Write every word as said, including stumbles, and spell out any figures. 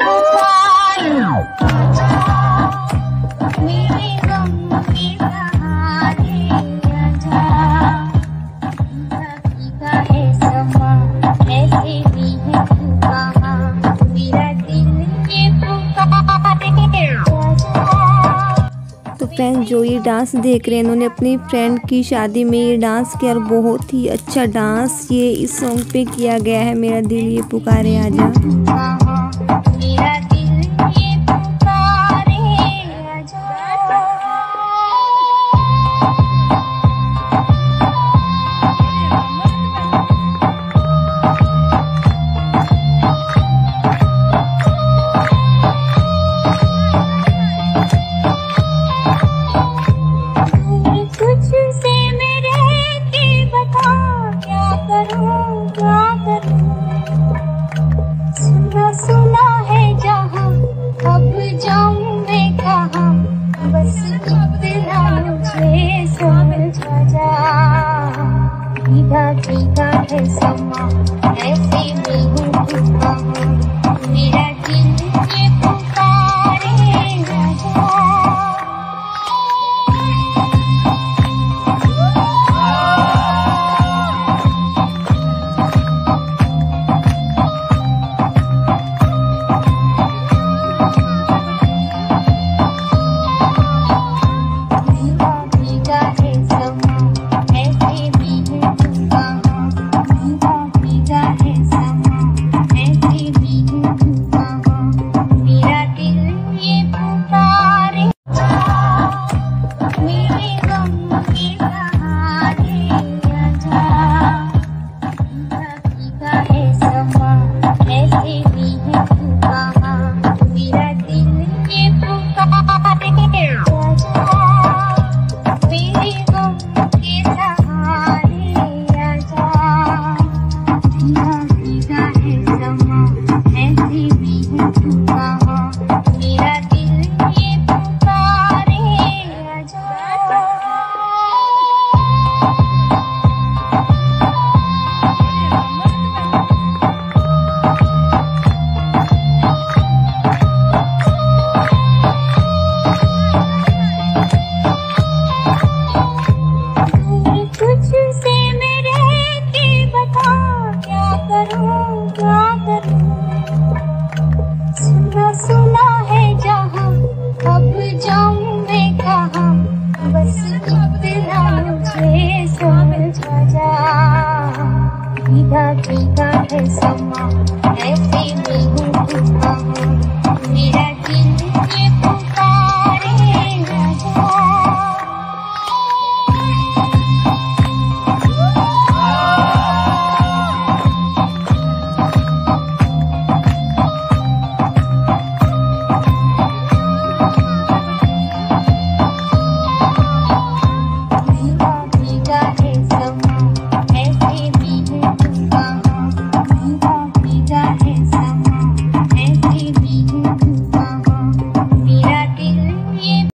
तो फ्रेंड्स, जो ये डांस देख रहे हैं, इन्होंने अपनी फ्रेंड की शादी में ये डांस किया और बहुत ही अच्छा डांस ये इस सॉन्ग पे किया गया है। मेरा दिल ये पुकारे आजा। सुना है जहाँ अब जाऊँ मैं कहाँ, बस इतना मुझे समझा जा। भीगा भीगा है समा ऐसे में हूँ कहाँ, मेरा दिल ये पुकारे आजा। Come on.